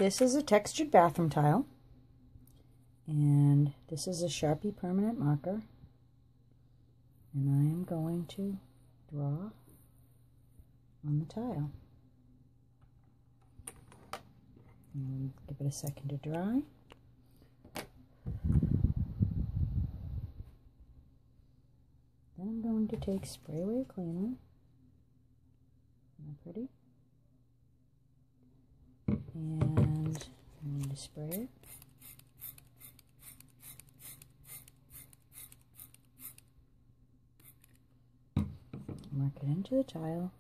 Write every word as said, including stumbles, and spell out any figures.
This is a textured bathroom tile, and this is a Sharpie permanent marker, and I am going to draw on the tile. And give it a second to dry. Then I'm going to take Spray Away Cleaner. Isn't that pretty? And I'm going to spray it. Mark it into the tile.